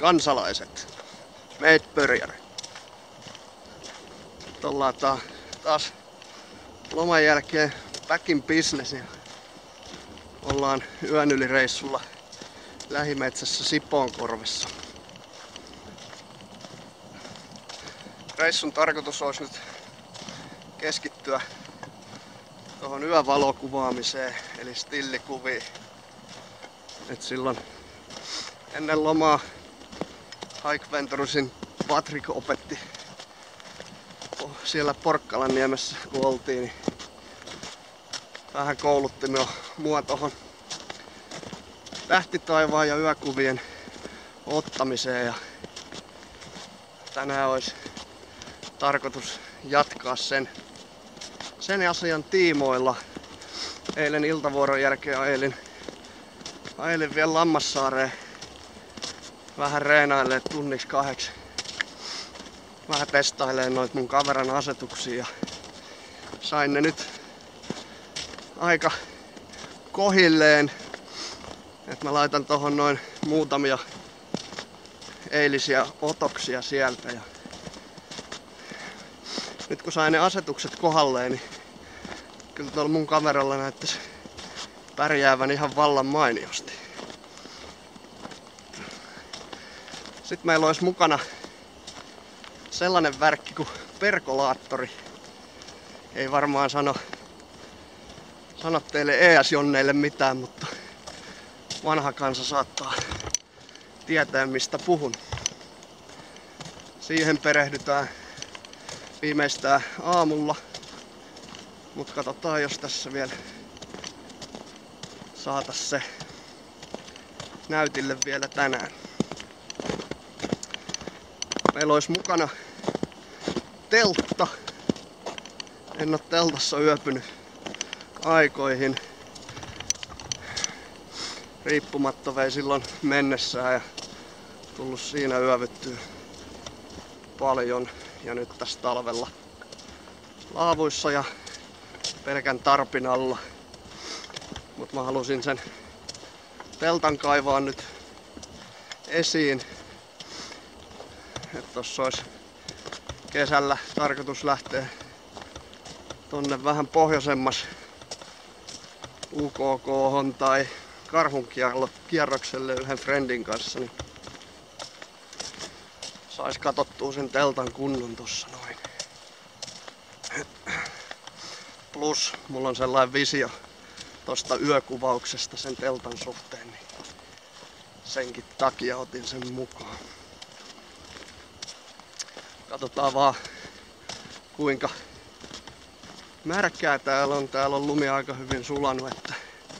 kansalaiset, meitä pörjäre. Ollaan taas loman jälkeen back in business ja ollaan yön yli reissulla lähimetsässä Sipoonkorvessa. Reissun tarkoitus olisi nyt keskittyä tuohon yövalokuvaamiseen eli stillikuviin. Et silloin ennen lomaa Hike Venturesin Patrick opetti siellä Porkkalanniemessä kun oltiin, niin vähän koulutti mua tohon tähtitaivaan ja yökuvien ottamiseen ja tänään olisi tarkoitus jatkaa sen asian tiimoilla. Eilen iltavuoron jälkeen ajelin vielä Lammassaareen vähän reenailee tunniksi 2. Vähän testailee noit mun kaveran asetuksia ja sain ne nyt aika kohilleen. Et mä laitan tohon noin muutamia eilisiä otoksia sieltä ja nyt kun sain ne asetukset kohdalleen, niin kyllä tuolla mun kaveralla näyttäisi pärjäävän ihan vallan mainiosti. Sitten meillä olisi mukana sellainen värkki kuin perkolaattori. Ei varmaan sano teille ES-jonneille mitään, mutta vanha kansa saattaa tietää mistä puhun. Siihen perehdytään viimeistään aamulla, mutta katsotaan jos tässä vielä saatais se näytille vielä tänään. Meillä olisi mukana teltta. En oo teltassa yöpynyt aikoihin. Riippumatta vei silloin mennessään ja tullut siinä yövyttyä paljon. Ja nyt tässä talvella laavuissa ja pelkän tarpin alla. Mut mä halusin sen teltan kaivaa nyt esiin. Että tossa olisi kesällä tarkoitus lähteä tonne vähän pohjoisemmas UKK:hon tai Karhunkierrokselle yhden friendin kanssa, niin sais katsottua sen teltan kunnon tossa noin. Plus mulla on sellainen visio tosta yökuvauksesta sen teltan suhteen, niin senkin takia otin sen mukaan. Katsotaan vaan kuinka märkää täällä on. Täällä on lumi aika hyvin sulanut, että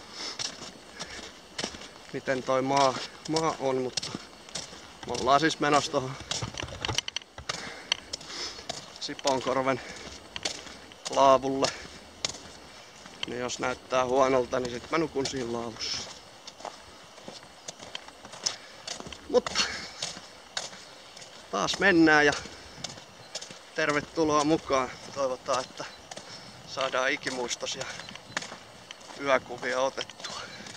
miten toi maa on, mutta me ollaan siis menossa tohon Sipoonkorven laavulle. Niin jos näyttää huonolta, niin sit mä nukun siinä laavussa. Mutta taas mennään ja tervetuloa mukaan. Toivotaan, että saadaan ikimuistoisia yökuvia otettua.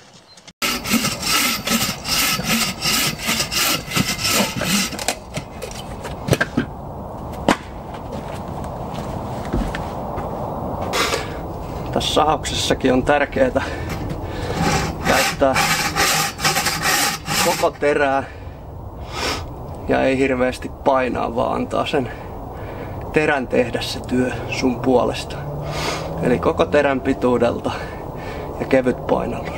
Tässä sahauksessakin on tärkeää käyttää koko terää ja ei hirveästi painaa, vaan antaa sen terän tehdä se työ sun puolesta. Eli koko terän pituudelta ja kevyt painallus.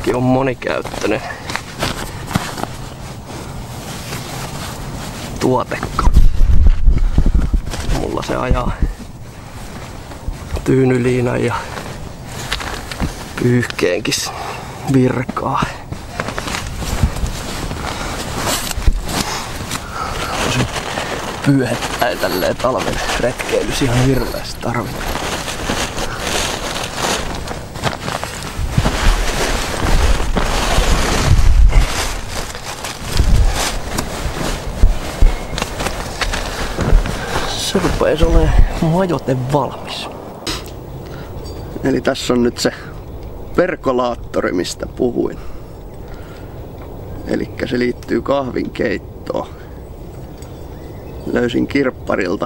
Tääkin on monikäyttöinen tuotekka. Mulla se ajaa tyynyliinan ja pyyhkeenkin virkaa. Tosin pyyhettä ei tälleen talven retkeilys ihan hirveästi tarvita. Se rupees olemaan majoite valmis. Eli tässä on nyt se perkolaattori, mistä puhuin. Elikkä se liittyy kahvinkeittoon. Löysin kirpparilta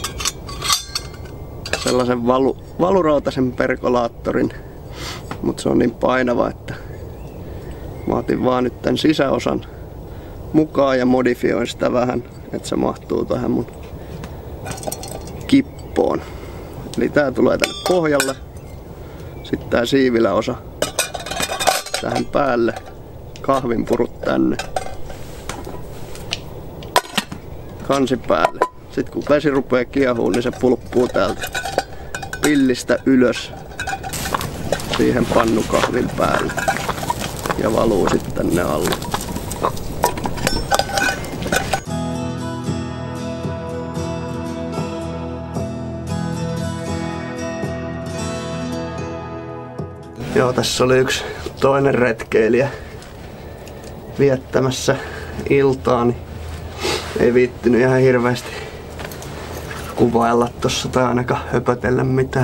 sellaisen valurautaisen perkolaattorin, mutta se on niin painava, että mä otin vaan nyt tän sisäosan mukaan ja modifioin sitä vähän, että se mahtuu tähän mun kippoon. Eli tää tulee tänne pohjalle. Sitten tää siiviläosa tähän päälle. Kahvinpurut tänne. Kansi päälle. Sitten kun vesi rupeaa kiehuun, niin se pulppuu täältä pillistä ylös siihen pannukahvin päälle. Ja valuu sitten tänne alle. Joo, tässä oli yksi toinen retkeilijä viettämässä iltaa, niin ei viittynyt ihan hirveästi kuvailla tossa tai ainakaan höpötellä mitään.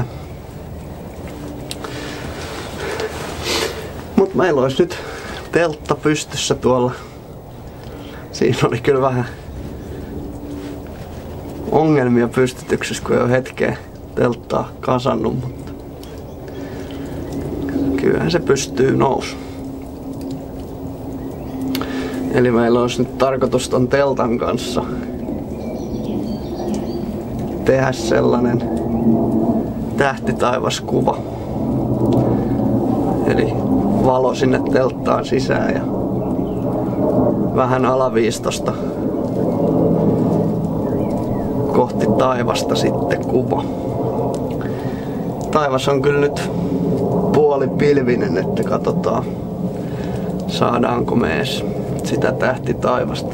Mut meillä olisi nyt teltta pystyssä tuolla. Siinä oli kyllä vähän ongelmia pystytyksessä, kun ei ole hetkeä telttaa kasannut, mutta kyllähän se pystyy nousu. Eli meillä olisi nyt tarkoitus ton teltan kanssa tehdä sellainen tähtitaivaskuva. Eli valo sinne telttaan sisään ja vähän alaviistosta kohti taivasta sitten kuva. Taivas on kyllä nyt puolipilvinen, että katsotaan saadaanko me edes sitä tähtitaivasta.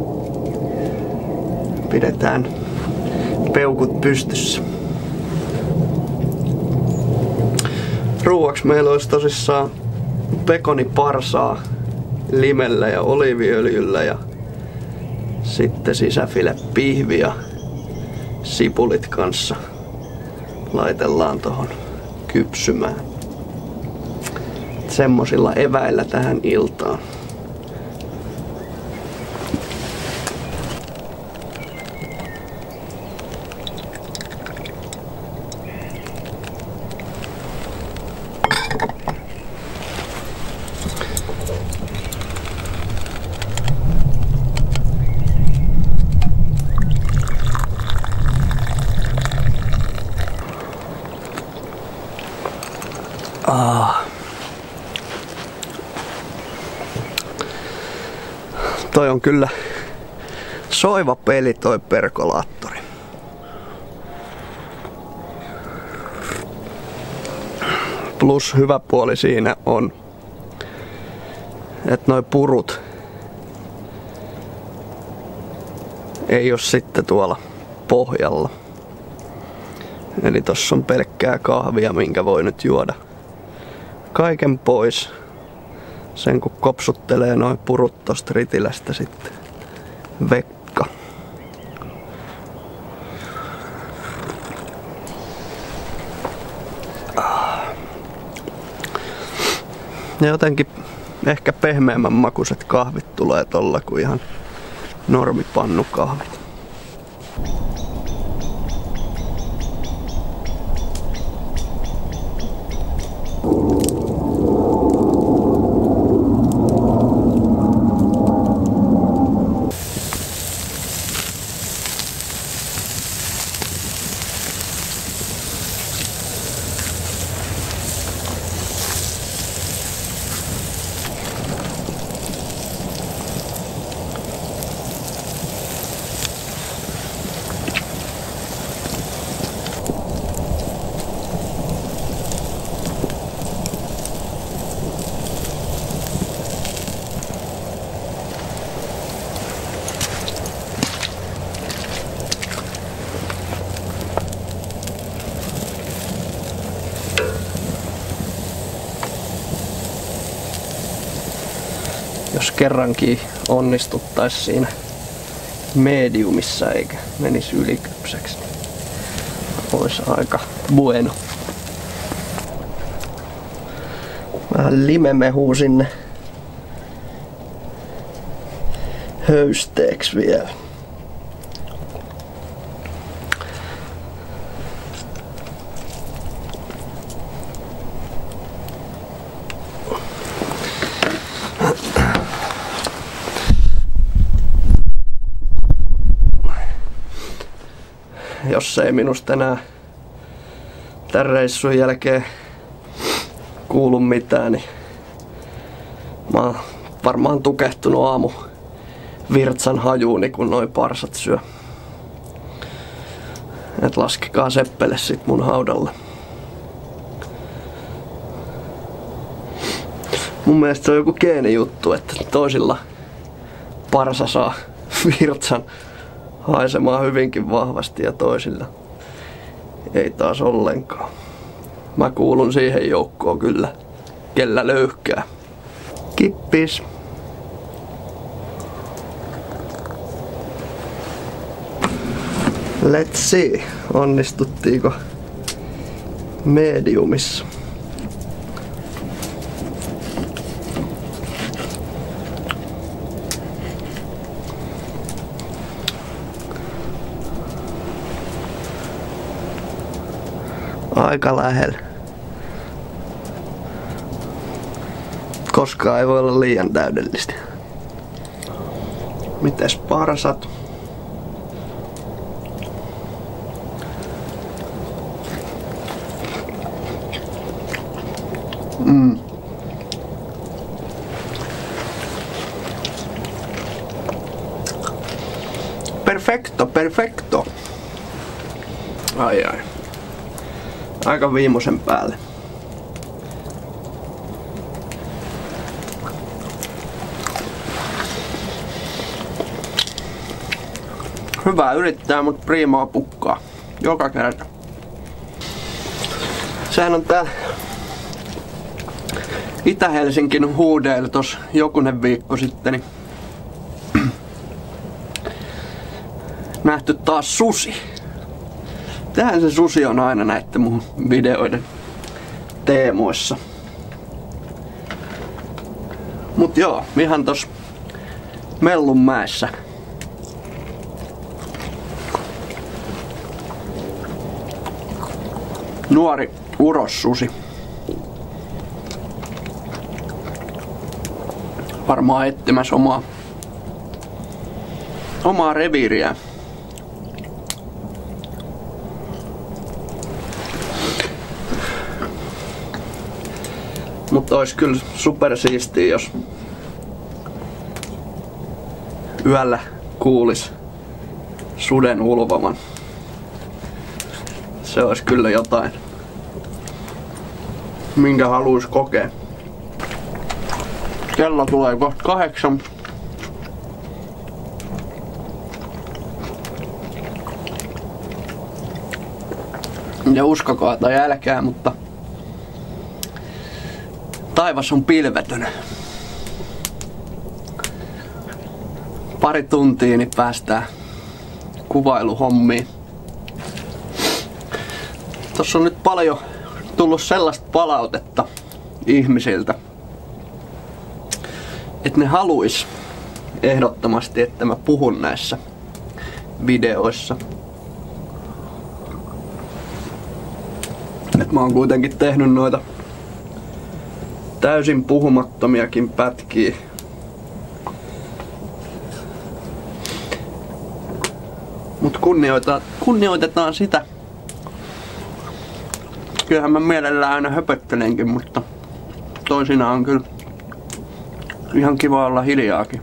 Pidetään peukut pystyssä. Ruuaksi meillä olisi tosissaan pekoniparsaa limellä ja oliiviöljyllä ja sitten sisäfile pihvi ja sipulit kanssa laitellaan tohon kypsymään. Semmosilla eväillä tähän iltaan. Toi on kyllä soiva peli toi perkolaattori. Plus hyvä puoli siinä on, että noi purut ei oo sitten tuolla pohjalla. Eli tossa on pelkkää kahvia, minkä voi nyt juoda kaiken pois. Sen kun kopsuttelee noin purut tosta ritilästä sitten vekka. Ja jotenkin ehkä pehmeämmän makuiset kahvit tulee tolla kuin ihan normipannukahvit. Jos kerrankin onnistuttais siinä mediumissa eikä menisi ylikypsäksi, niin olisi aika bueno. Vähän limemehua sinne höysteeksi vielä. Jos ei minusta enää tän reissun jälkeen kuulu mitään, niin mä oon varmaan tukehtunut aamu virtsan hajuuni, kun noi parsat syö. Et laskekaa seppele sit mun haudalle. Mun mielestä se on joku geenijuttu, että toisilla parsa saa virtsan haisemaan hyvinkin vahvasti ja toisilla ei taas ollenkaan. Mä kuulun siihen joukkoon kyllä, kellä löyhkää. Kippis! Let's see, onnistuttiinko mediumissa. Aika lähellä. Koskaan ei voi olla liian täydellistä. Mites parsat? Perfecto, perfecto. Ai. Aika viimeisen päälle. Hyvä yrittää, mut priimaa pukkaa. Joka kerta. Sehän on tää Itä-Helsingin huudeilla tos jokunen viikko sitten. Niin nähty taas susi. Tähän se susi on aina näitten mun videoiden teemoissa. Mut joo, ihan tos Mellunmäessä. Nuori urossusi. Varmaan etsimässä omaa reviiriä. Mutta olisi kyllä super siistiä, jos yöllä kuulis suden ulvoman. Se olisi kyllä jotain, minkä haluais kokea. Kello tulee kohta 8. Ja uskokaa tai älkää, mutta taivas on pilvetön. Pari tuntia niin päästään kuvailuhommiin. Tossa on nyt paljon tullut sellaista palautetta ihmisiltä, että ne haluis ehdottomasti, että mä puhun näissä videoissa. Et mä oon kuitenkin tehnyt noita täysin puhumattomiakin pätkiä. Mut kunnioitetaan sitä. Kyllähän mä mielellään aina höpöttelenkin, mutta toisinaan on kyllä ihan kiva olla hiljaakin.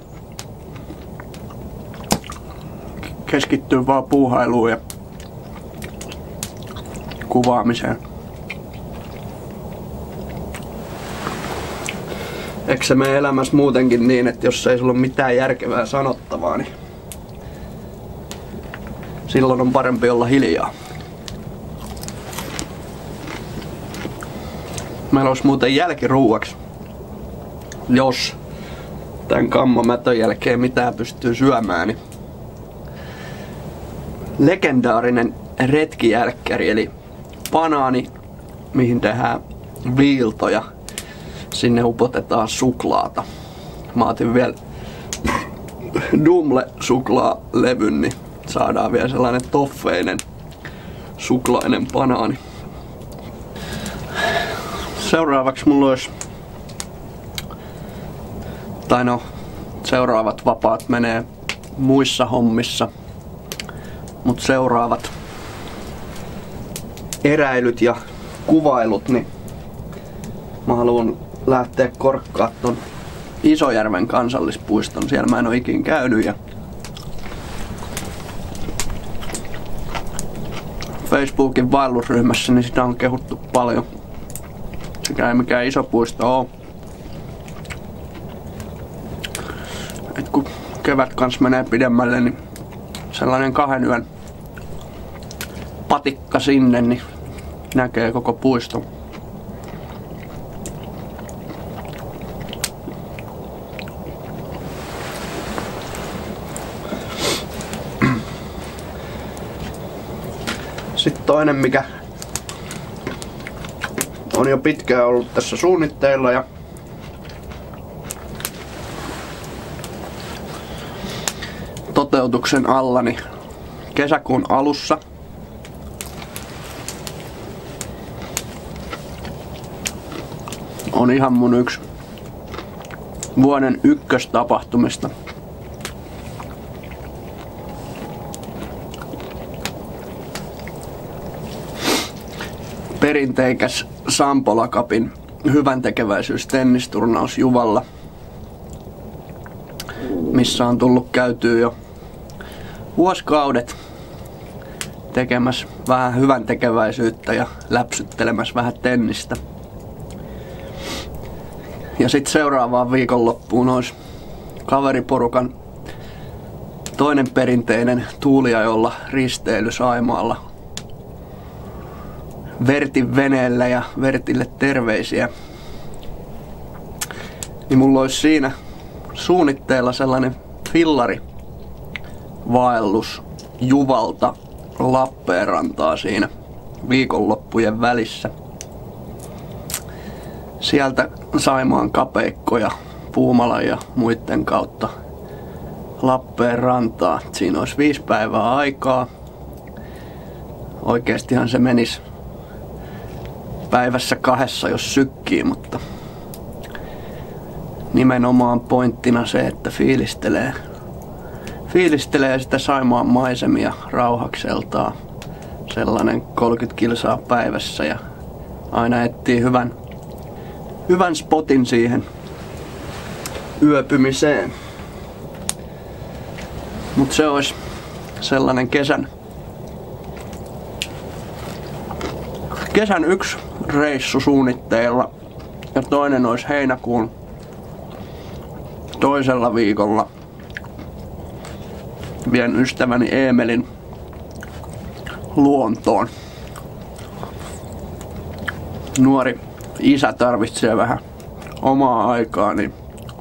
Keskittyy vaan puuhailuun ja kuvaamiseen. Eikö se mene elämässä muutenkin niin, että jos ei sulla ole mitään järkevää sanottavaa, niin silloin on parempi olla hiljaa. Meillä olisi muuten jälkiruuaksi, jos tän kammomätön jälkeen mitään pystyy syömään, niin legendaarinen retkijälkkäri eli banaani, mihin tehdään viilto ja sinne upotetaan suklaata. Mä otin vielä Dumle suklaalevyn, niin saadaan vielä sellainen toffeinen suklainen banaani. Seuraavaksi mulla olisi, tai no, seuraavat vapaat menee muissa hommissa, mut seuraavat eräilyt ja kuvailut, niin mä haluan lähteä korkkaa ton Isojärven kansallispuiston. Siellä mä en oo ikin käynyt ja Facebookin vaellusryhmässä niin sitä on kehuttu paljon. Sekä ei mikään iso puisto oo. Et kun kevät kans menee pidemmälle, niin sellainen 2 yön patikka sinne, niin näkee koko puiston. Sitten toinen, mikä on jo pitkään ollut tässä suunnitteilla ja toteutuksen alla, niin kesäkuun alussa on ihan mun yksi vuoden ykköstapahtumista. Perinteikäs Sampola Cupin hyväntekeväisyys-tennisturnaus Juvalla, missä on tullut käytyä jo vuosikaudet tekemässä vähän hyväntekeväisyyttä ja läpsyttelemässä vähän tennistä. Ja sitten seuraavaan viikonloppuun olisi kaveriporukan toinen perinteinen tuuliajolla risteily Saimaalla. Vertin veneellä ja Vertille terveisiä. Niin mulla olisi siinä suunnitteilla sellainen fillari vaellus Juvalta Lappeenrantaa siinä viikonloppujen välissä. Sieltä Saimaan kapeikkoja, Puumalan ja muiden kautta Lappeenrantaa. Siinä olisi 5 päivää aikaa. Oikeestihan se menisi päivässä 2, jos sykkii, mutta nimenomaan pointtina se, että fiilistelee sitä Saimaan maisemia rauhakseltaan. Sellainen 30 kilsaa päivässä ja aina etsii hyvän spotin siihen yöpymiseen. Mut se olisi sellainen kesän yksi reissu suunnitteilla ja toinen olisi heinäkuun toisella viikolla. Vien ystäväni Eemelin luontoon. Nuori isä tarvitsee vähän omaa aikaa, niin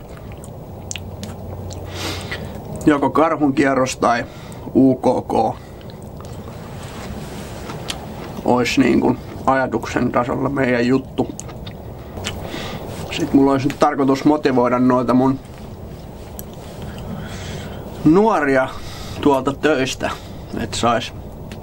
joko karhunkierros tai UKK olisi niin kuin ajatuksen tasolla meidän juttu. Sitten mulla olisi nyt tarkoitus motivoida noita mun nuoria tuolta töistä, että sais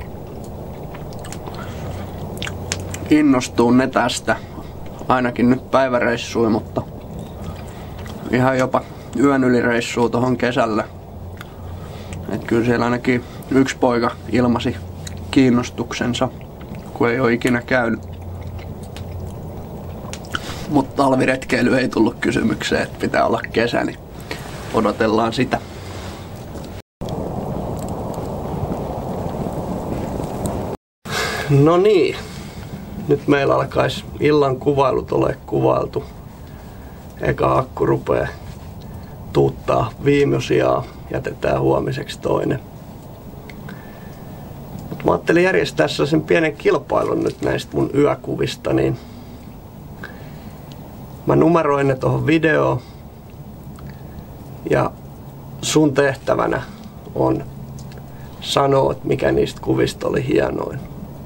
innostua ne tästä. Ainakin nyt päiväreissuja, mutta ihan jopa yön yli reissua tohon kesällä. Et kyllä siellä ainakin yksi poika ilmasi kiinnostuksensa, kun ei ole ikinä käynyt. Mutta talviretkeily ei tullut kysymykseen, että pitää olla kesä, niin odotellaan sitä. No niin, nyt meillä alkaisi illan kuvailut ole kuvailtu. Eka akku rupee tuuttaa viimeisiä, jätetään huomiseksi toinen. Mut mä ajattelin järjestää sellaisen pienen kilpailun nyt näistä mun yökuvista, niin mä numeroin ne tohon videoon. Ja sun tehtävänä on sanoa, että mikä niistä kuvista oli hienoin.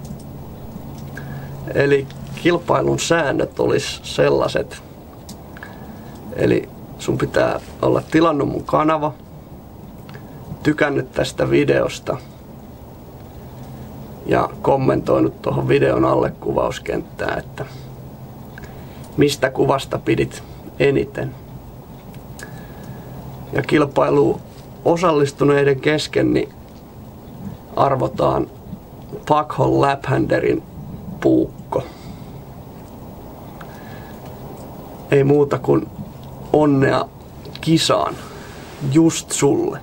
Eli kilpailun säännöt olisi sellaiset. Eli sun pitää olla tilannut mun kanava, tykännyt tästä videosta ja kommentoinut tuohon videon alle kuvauskenttään, että mistä kuvasta pidit eniten. Ja kilpailuun osallistuneiden kesken niin arvotaan Buckhorn Laphanderin puukko. Ei muuta kuin onnea kisaan just sulle.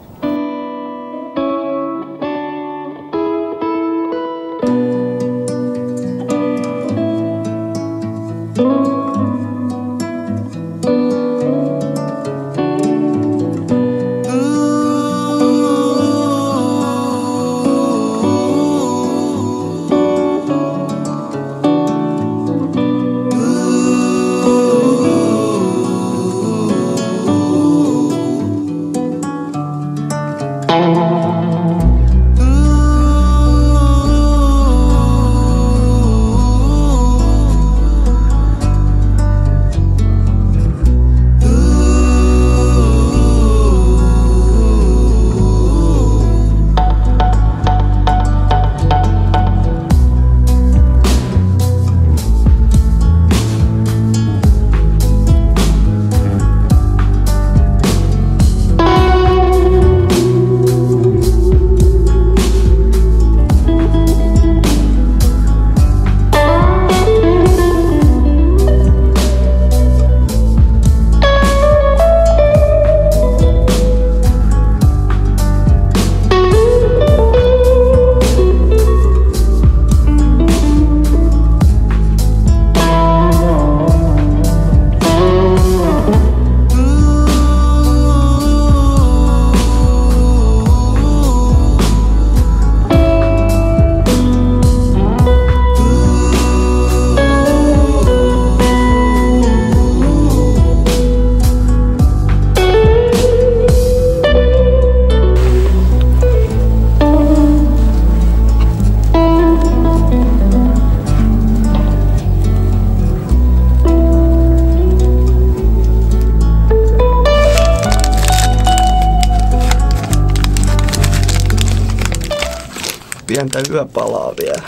Pientä yöpalaa vielä.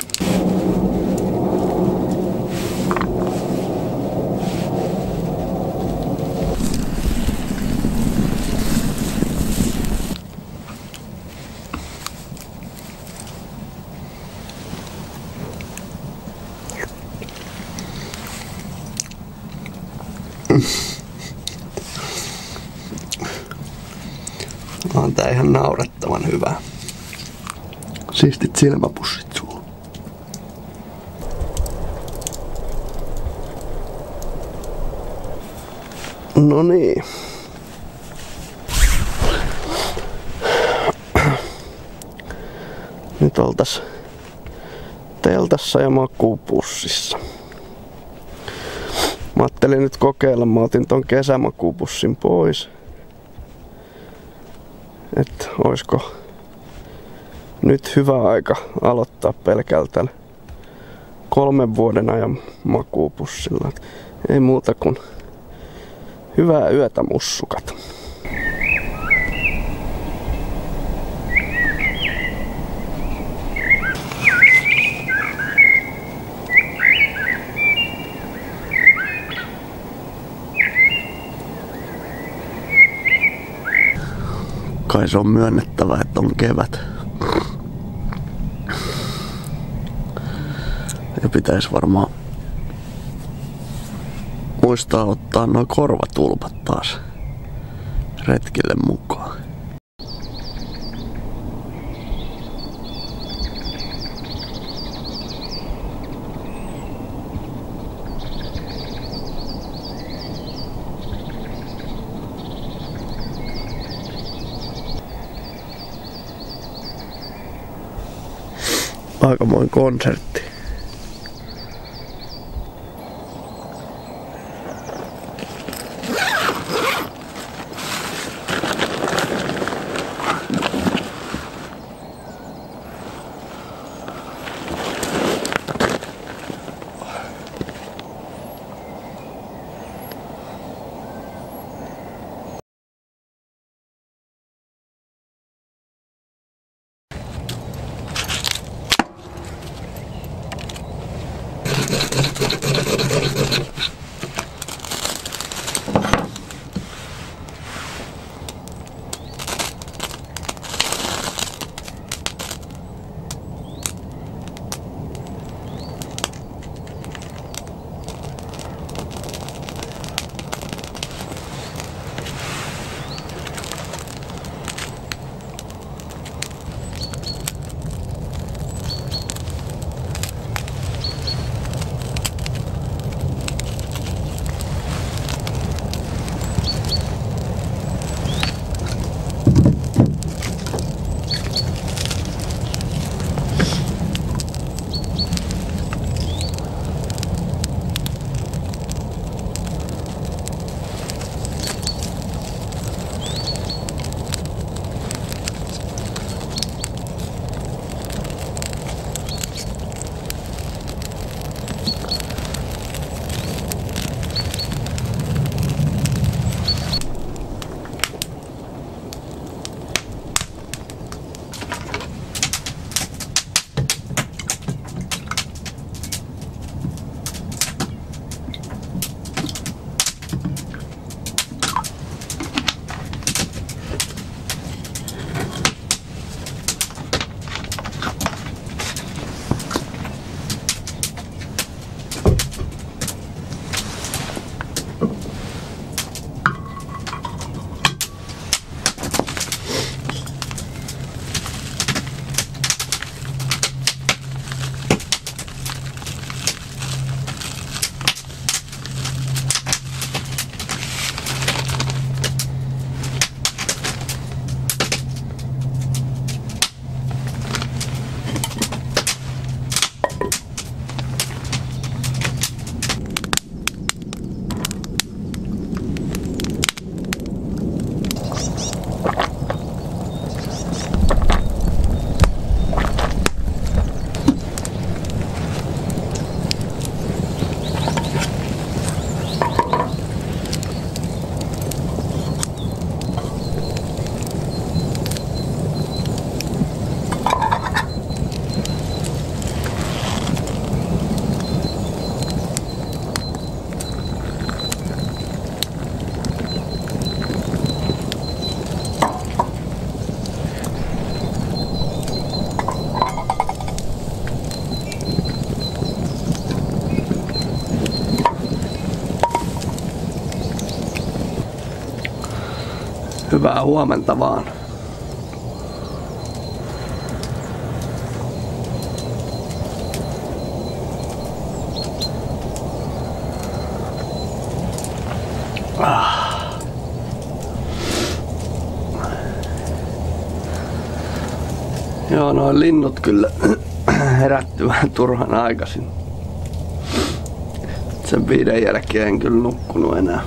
On tää ihan naurettavan hyvä. Siistit silmäpussit sulla. No niin. Nyt oltais teltassa ja makuupussissa. Mä ajattelin nyt kokeilla, mä otin ton kesämakuupussin pois. Et oisko nyt hyvä aika aloittaa pelkältä 3 vuoden ajan makuupussilla. Ei muuta kuin hyvää yötä, mussukat. Kai se on myönnettävä, että on kevät. Ja pitäisi varmaan muistaa ottaa nuo korvatulpat taas retkille mukaan. Aikamoinen konsertti. Hyvää huomenta vaan. Joo, noin linnut kyllä herätty vähän turhan aikaisin. Sen 5 jälkeen en kyllä nukkunut enää.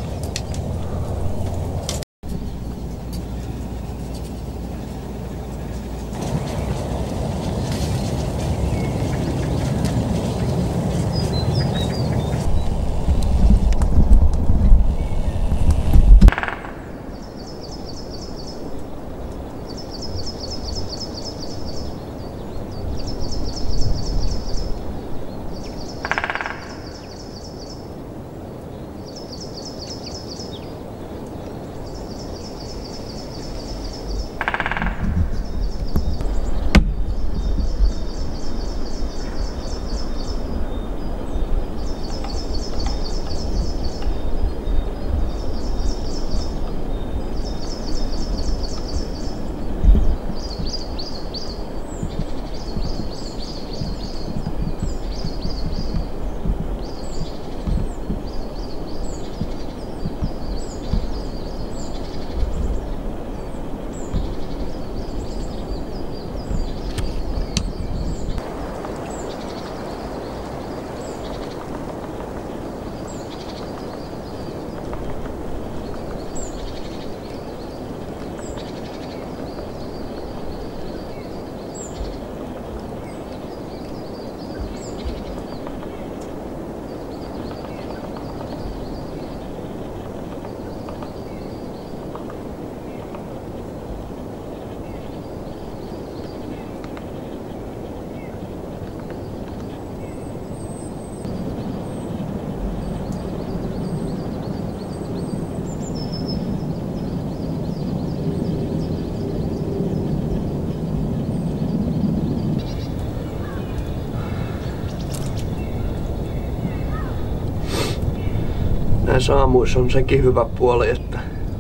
Näissä aamuissa on sekin hyvä puoli, että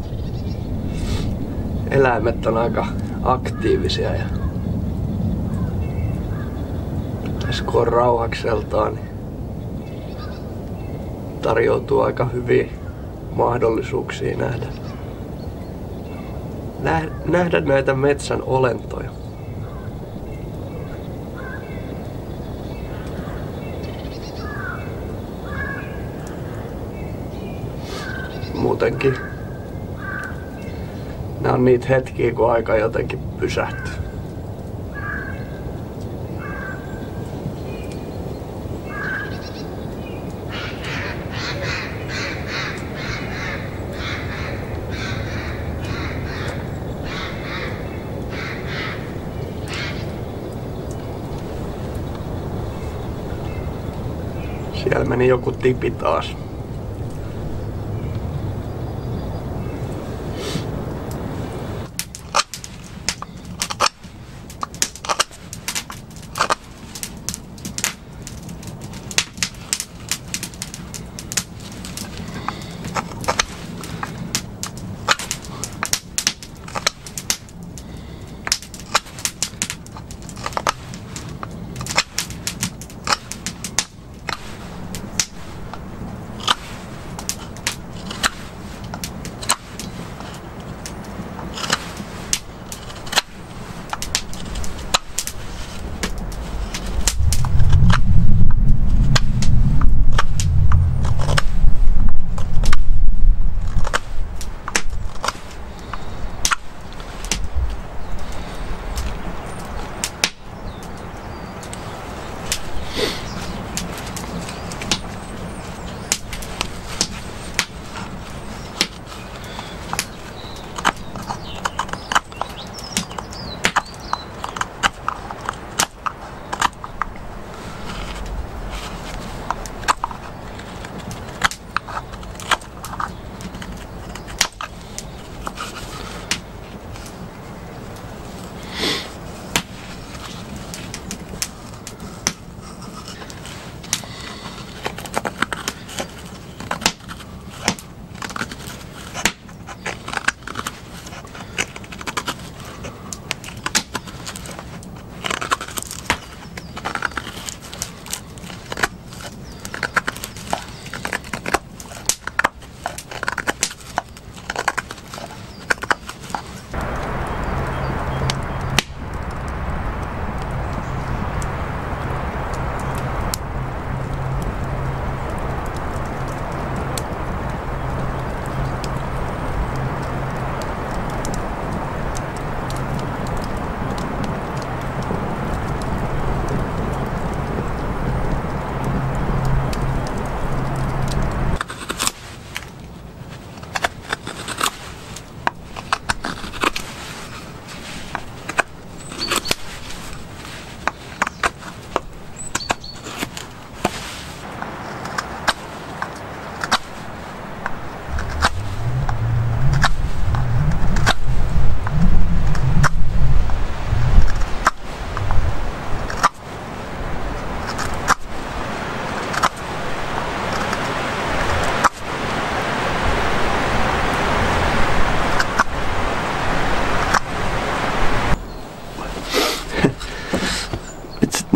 eläimet on aika aktiivisia ja kun on rauhakseltaan, niin tarjoutuu aika hyviä mahdollisuuksia nähdä näitä metsän olentoja. Muutenkin nämä on niitä hetkiä, kun aika jotenkin pysähtyy. Siellä meni joku tipi taas.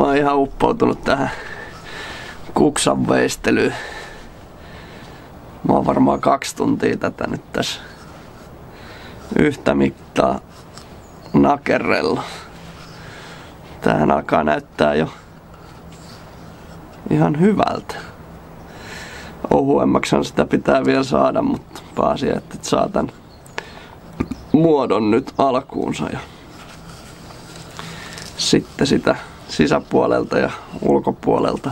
oon ihan uppoutunut tähän kuksan veistelyyn. Mä oon varmaan 2 tuntia tätä nyt tässä yhtä mittaa nakerrella. Tämähän alkaa näyttää jo ihan hyvältä. Ohuemmaksihan sitä pitää vielä saada, mutta pääasia, että saa tän muodon nyt alkuunsa. Ja sitten sitä sisäpuolelta ja ulkopuolelta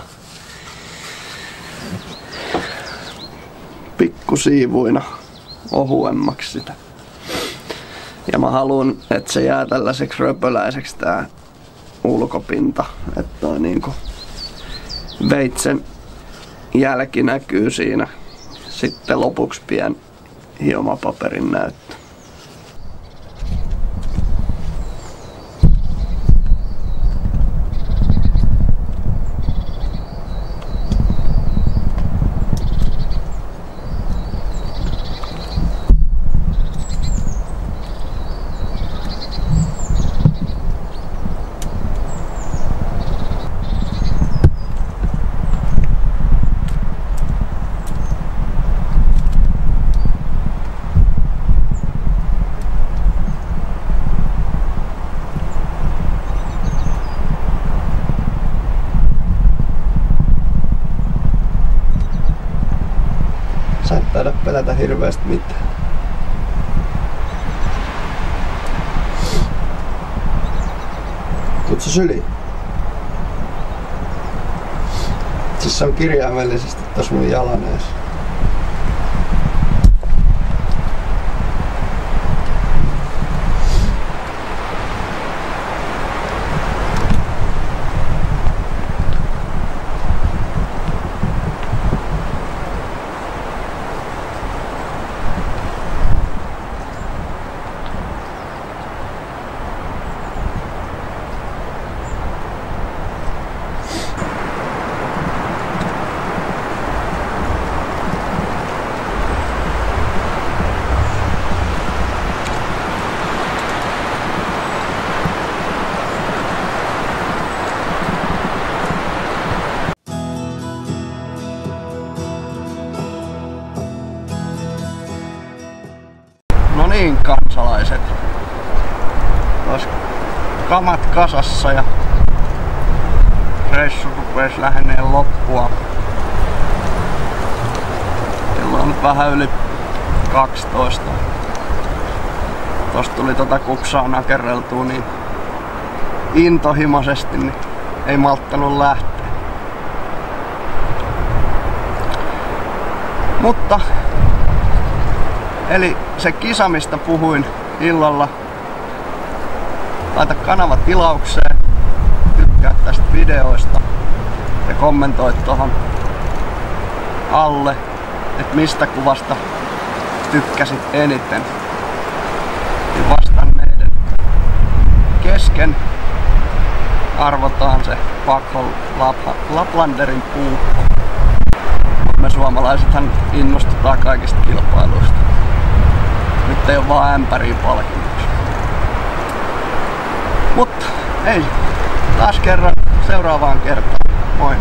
pikkusiivuina ohuemmaksi sitä. Ja mä haluan, että se jää tällaiseksi röpöläiseksi tää ulkopinta, että on niinku veitsen jälki näkyy siinä. Sitten lopuksi pien hiomapaperin näyttö. Sä et taida pelätä hirveästi mitään. Tuut sä syliin? Siis se on kirjaimellisesti tossa mun jalan ees. No niin, kansalaiset. Ois kamat kasassa ja reissu rupes lähenee loppua. Kello on nyt vähän yli 12. Tosta tuli kuksaa nakerreltua niin intohimoisesti, niin ei malttanut lähteä. Mutta eli se kisa, mistä puhuin illalla, laita kanava tilaukseen, tykkää tästä videoista ja kommentoi tuohon alle, että mistä kuvasta tykkäsit eniten. Ja vastanneiden kesken arvotaan se Buckle Laplanderin puukko. Me suomalaisethan innostutaan kaikista kilpailuista. Nyt ei oo vaan ämpäriä palkinnoksi. Mutta ei, taas kerran seuraavaan kertaan. Moi!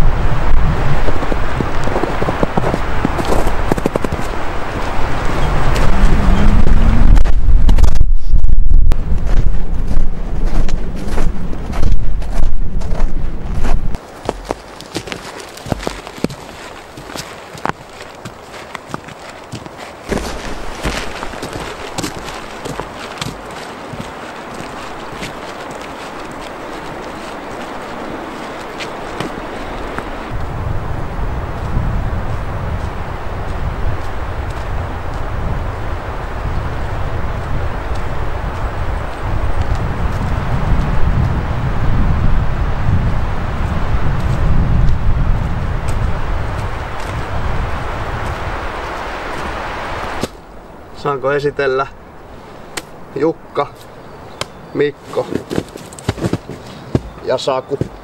Saanko esitellä Jukka, Mikko ja Saku?